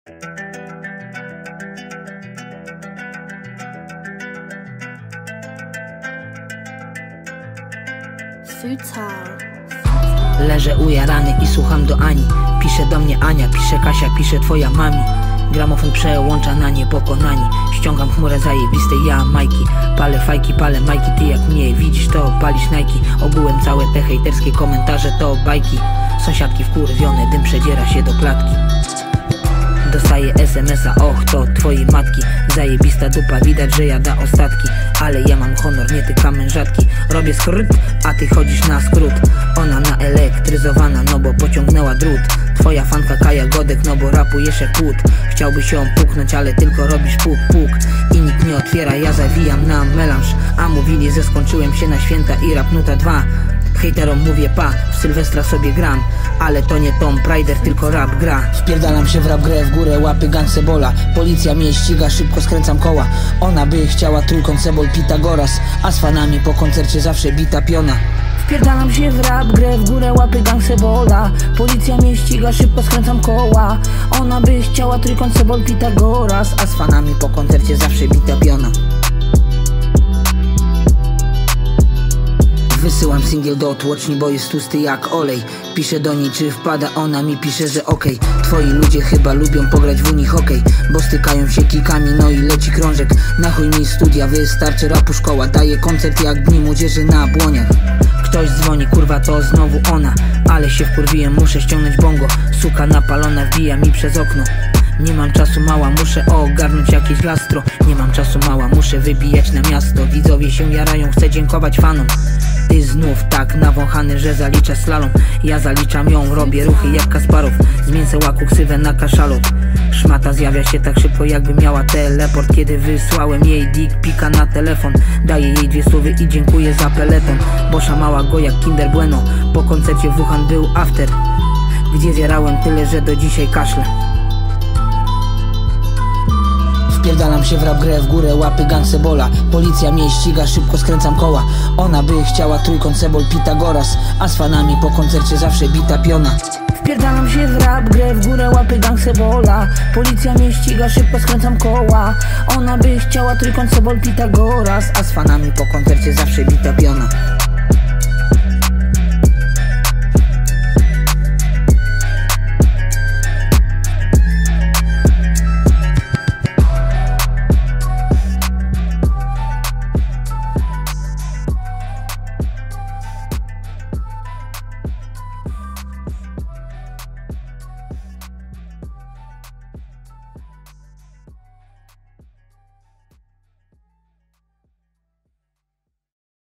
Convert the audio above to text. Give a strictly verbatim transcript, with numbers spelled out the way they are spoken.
Leżę ujarany i słucham do Ani. Pisze do mnie Ania, pisze Kasia, pisze twoja mami. Gramofon przełącza na niepokonani. Ściągam chmurę zajebistej, ja Majki. Palę fajki, palę majki, ty jak mnie widzisz to palisz Nike. Ogółem całe te hejterskie komentarze to bajki. Sąsiadki wkurwione, dym przedziera się do klatki. Dostaję es em es a, och to twojej matki. Zajebista dupa, widać, że jada ostatki. Ale ja mam honor, nie tykam mężatki. Robię skrót, a ty chodzisz na skrót. Ona naelektryzowana, no bo pociągnęła drut. Twoja fanka Kaja Godek, no bo rapujesz jak płód. Chciałbyś ją puknąć, ale tylko robisz puk, puk. I nikt nie otwiera, ja zawijam na melanż. A mówili, że skończyłem się na święta i rap nuta dwa. Hejterom mówię pa, w Sylwestra sobie gram. Ale to nie Tomb Raider, tylko rap gra. Wpierdalam się w rap grę, w górę łapy Gansebola. Policja mnie ściga, szybko skręcam koła. Ona by chciała trójkąt Sebol Pitagoras, a z fanami po koncercie zawsze bita piona. Wpierdalam się w rap grę, w górę łapy Gansebola. Policja mnie ściga, szybko skręcam koła. Ona by chciała trójkąt Sebol Pitagoras, a z fanami po koncercie zawsze bita piona. Wysyłam singiel do tłoczni, bo jest tłusty jak olej. Piszę do niej, czy wpada, ona mi pisze, że okej. Twoi ludzie chyba lubią pograć w Unii hokej, bo stykają się kikami, no i leci krążek. Na chuj mi studia, wystarczy rapu szkoła. Daje koncert jak Dni Młodzieży na Błoniach. Ktoś dzwoni, kurwa to znowu ona. Ale się wkurwiłem, muszę ściągnąć bongo. Suka napalona wbija mi przez okno. Nie mam czasu mała, muszę ogarnąć jakieś gastro. Nie mam czasu mała, muszę wybijać na miasto. Widzowie się jarają, chcę dziękować fanom. Ty znów tak nawąchany, że zaliczasz slalom. Ja zaliczam ją, robię ruchy jak Kasparow. Zmięcę łaku ksywę na kaszalot. Szmata zjawia się tak szybko, jakby miała teleport. Kiedy wysłałem jej dick pika na telefon. Daję jej dwie słowy i dziękuję za peleton. Bo szamała go jak Kinder Bueno. Po koncercie w Wuhan był after, gdzie zjarałem tyle, że do dzisiaj kaszlę. Wpierdalam się w rap grę, w górę łapy Gansebola. Policja mnie ściga, szybko skręcam koła. Ona by chciała trójkąt Sebol Pitagoras, a z fanami po koncercie zawsze bita piona. Wpierdalam się w rap grę, w górę łapy Gansebola. Policja mnie ściga, szybko skręcam koła. Ona by chciała trójkąt Sebol Pitagoras, a z fanami po koncercie zawsze bita piona.